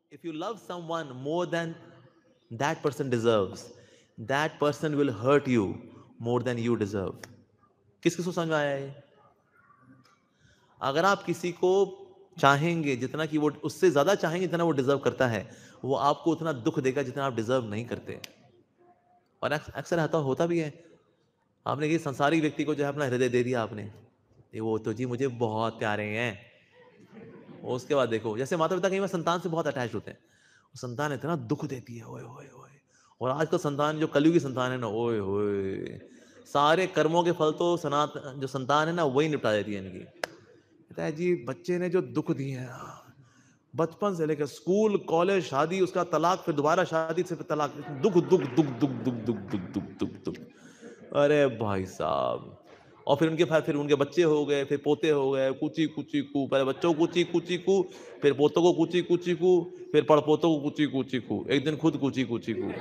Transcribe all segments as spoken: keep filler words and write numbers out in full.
If you love someone more than that person deserves, that person will hurt you more than you deserve. किस किसको समझ में आया है? अगर आप किसी को चाहेंगे जितना कि वो उससे ज्यादा चाहेंगे जितना वो डिजर्व करता है, वो आपको उतना दुख देगा जितना आप डिजर्व नहीं करते। और अक्सर होता होता भी है। आपने किसी संसारिक व्यक्ति को जो है अपना हृदय दे दिया आपने, ये वो तो जी मुझे बहुत प्यारे हैं, उसके बाद देखो जैसे माता पिता कई बार संतान से बहुत अटैच होते हैं, संतान इतना दुख देती है, ओए ओए ओए। और आजकल संतान जो कलयुगी की संतान है ना, ओए ओए, सारे कर्मों के फल तो सनातन जो संतान है ना वही निपटा देती है इनकी। कहता है जी बच्चे ने जो दुख दिए हैं बचपन से लेकर स्कूल कॉलेज शादी उसका तलाक फिर दोबारा शादी से फिर तलाक, दुख दुख दुख दुख दुख दुख दुख दुख दुख दुख। अरे भाई साहब, और फिर उनके फिर उनके बच्चे हो गए, फिर पोते हो गए, कुची कुची कू, पहले बच्चों को कुची कुची कू, फिर पोतों को कुची कुची कू, फिर पड़पोतों को कुची कुची कू, एक दिन खुद कुची कुची कू।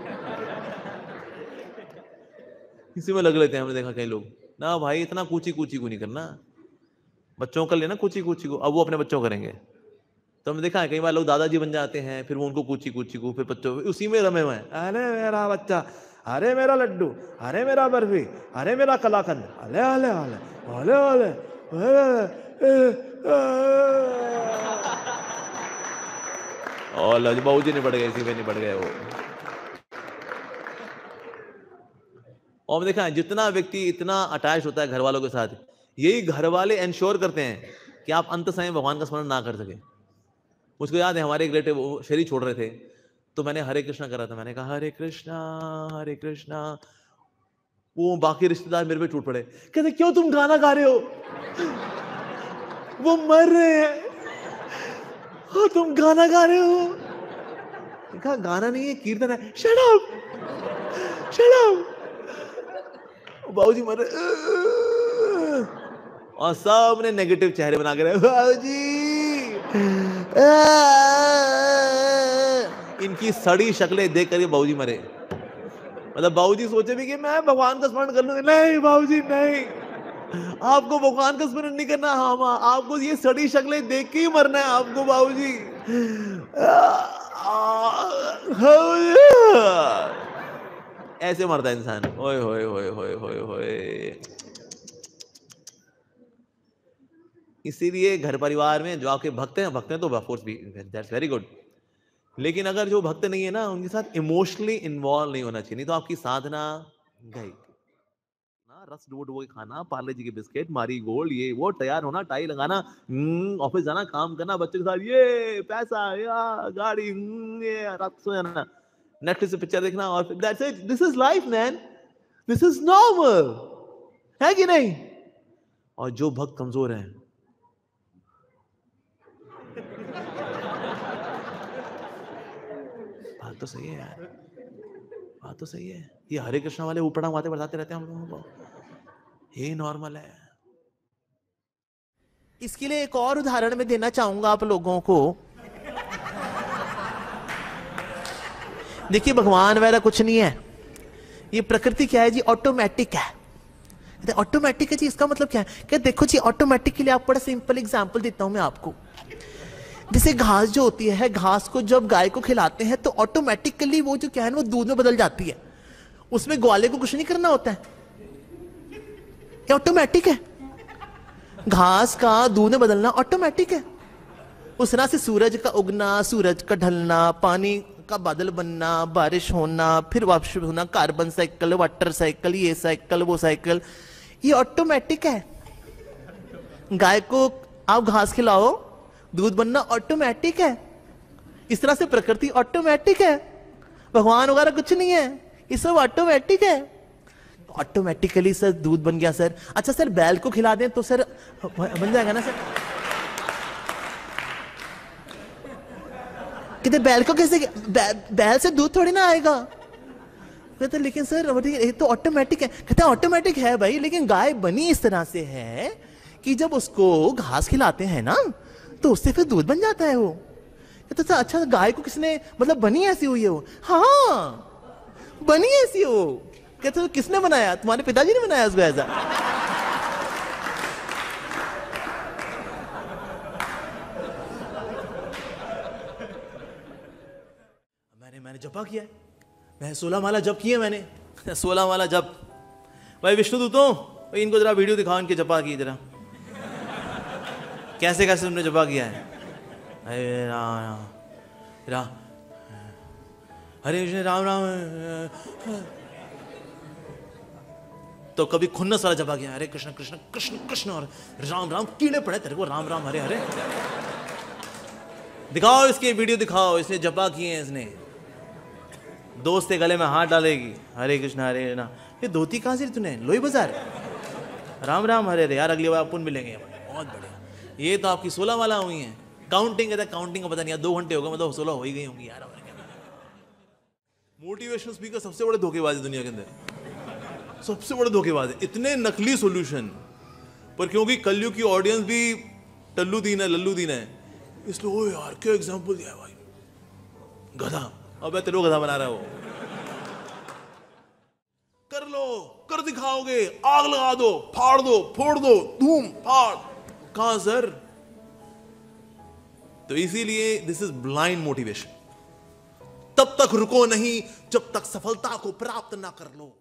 इसी में लग लेते हैं, हमने देखा कई लोग ना भाई इतना कुची कुची कू नहीं करना, बच्चों कर लेना कुची कुची कू, अब वो अपने बच्चों करेंगे। तो हमने देखा है कई बार लोग दादाजी बन जाते हैं, फिर वो उनको कुची कुची कू, फिर बच्चों उसी में रमे हुए हैं, अरे मेरा बच्चा, अरे मेरा लड्डू, अरे मेरा बर्फी, अरे मेरा कलाकंद, अले अले अले अले अले और लजबाऊ जी निपट गए, इसी में निपट गए वो। और देखा है जितना व्यक्ति इतना अटैच होता है घर वालों के साथ, यही घर वाले एंश्योर करते हैं कि आप अंत समय भगवान का स्मरण ना कर सके। मुझको याद है हमारे एक रिलेटिव वो शरीर छोड़ रहे थे, तो मैंने हरे कृष्णा कर रहा था, मैंने कहा हरे कृष्णा हरे कृष्णा, वो बाकी रिश्तेदार मेरे पे टूट पड़े, कहते क्यों तुम गाना गा रहे हो, वो मर रहे हैं और तुम गाना गा रहे हो। कहा गाना नहीं है कीर्तन है। Shut up shut up. बाबूजी मर रहे और सबने नेगेटिव चेहरे बना के रहे, बाबूजी इनकी सड़ी शक्लें देख करके बाबूजी मरे। मतलब बाबूजी सोचे भी कि मैं भगवान का स्मरण कर लूंगा, नहीं बाबूजी नहीं, आपको भगवान का स्मरण नहीं करना, हम आपको ये सड़ी शक्लें देख के ही मरना है आपको बाबूजी। ऐसे मरता है इंसान, ओए होए होए होए होए होए। इसीलिए घर परिवार में जो आपके भक्त हैं, भक्त हैं तो ऑफ कोर्स भी दैट्स वेरी गुड, लेकिन अगर जो भक्त नहीं है ना उनके साथ इमोशनली इन्वॉल्व नहीं होना चाहिए, नहीं तो आपकी साधना गई ना। रस डुबो डुबो के खाना, पार्ले जी के बिस्किट, मारी गोल्ड, ये वो, तैयार होना, टाई लगाना, ऑफिस जाना, काम करना, बच्चों के साथ ये पैसा या गाड़ी, ये रात सो जाना, नेटफ्लिक्स पे पिक्चर देखना, और that's it. This is life man, this is normal, है कि नहीं? और जो भक्त कमजोर है, बात तो सही है यार, बात तो सही है, ये हरे कृष्णा वाले ऊपड़ा बातें बताते रहते हैं हम लोगों को, ये नॉर्मल है। इसके लिए एक और उदाहरण मैं देना चाहूंगा आप लोगों को। देखिए भगवान वगैरह कुछ नहीं है, ये प्रकृति क्या है जी, ऑटोमेटिक है। ऑटोमेटिक है जी, इसका मतलब क्या है कि देखो जी ऑटोमेटिक के लिए आप बड़ा सिंपल एग्जांपल देता हूं मैं आपको। जैसे घास जो होती है, घास को जब गाय को खिलाते हैं तो ऑटोमेटिकली वो जो क्या है ना वो दूध में बदल जाती है, उसमें ग्वाले को कुछ नहीं करना होता है, ये ऑटोमेटिक है। घास का दूध में बदलना ऑटोमेटिक है। उस तरह से सूरज का उगना, सूरज का ढलना, पानी का बादल बनना, बारिश होना, फिर वापस होना, कार्बन साइकिल, वाटर साइकिल, ये साइकिल वो साइकिल, ये ऑटोमेटिक है। गाय को आप घास खिलाओ, दूध बनना ऑटोमेटिक है। इस तरह से प्रकृति ऑटोमेटिक है, भगवान वगैरह कुछ नहीं है, ये सब ऑटोमेटिक है। ऑटोमेटिकली सर दूध बन गया सर, अच्छा सर बैल को खिला दें तो सर बन जाएगा ना सर? कहते बैल को कैसे, बै, बैल से दूध थोड़ी ना आएगा। कहते लेकिन सर ये तो ऑटोमेटिक है। कहते ऑटोमेटिक है भाई, लेकिन गाय बनी इस तरह से है कि जब उसको घास खिलाते हैं ना तो उससे फिर दूध बन जाता है वो। कहते तो अच्छा गाय को किसने, मतलब बनी ऐसी हुई है वो? हाँ बनी ऐसी हो। कहते तो किसने बनाया? तुम्हारे पिताजी ने बनाया उसको ऐसा? मैंने मैंने जपा किया है, मैं सोलह माला जप किए मैंने, सोलह माला जप। भाई विष्णु दूतों, भाई इनको जरा वीडियो दिखाओ, इनके जपा की जरा, कैसे कैसे तुमने जपा किया है। अरे राम राम हरे कृष्ण राम राम, तो कभी खुन्नस वाला जपा किया, हरे कृष्ण कृष्ण कृष्ण कृष्ण और राम राम, कीड़े पड़े तेरे को, राम राम हरे हरे। दिखाओ इसके वीडियो दिखाओ, इसने जपा किए हैं इसने। दोस्त के गले में हाथ डालेगी, हरे कृष्ण हरे कृष्ण। ये धोती कहाँ से तूने, लोही बाजार, राम राम हरे हरे। यार अगली बार अपन मिलेंगे, बहुत बढ़िया। ये तो आपकी सोलह माला हुई हैं, काउंटिंग कहता है, काउंटिंग का पता नहीं यार, दो घंटे हो गए, मतलब सोलह हो ही गई होंगी यार। मोटिवेशनल स्पीकर सबसे बड़े धोखेबाज है दुनिया के अंदर, सबसे बड़े धोखेबाज है। इतने नकली सॉल्यूशन, पर क्योंकि कलयुग की ऑडियंस भी टल्लू दीन है, लल्लू दीन है, इसलिए ओ यार क्या एग्जांपल दिया है भाई, गधा। अब तेरे को गधा बना रहा है वो। कर लो, कर दिखाओगे, आग लगा दो, फाड़ दो, फोड़ दो, धूम फाड़। कहां सर? तो इसीलिए दिस इज ब्लाइंड मोटिवेशन। तब तक रुको नहीं जब तक सफलता को प्राप्त ना कर लो।